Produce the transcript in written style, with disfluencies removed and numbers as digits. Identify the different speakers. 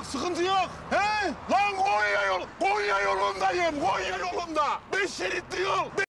Speaker 1: sıkıntı yok. He? Lan Konya yolundayım. Konya yolunda. 5 şeritli yol.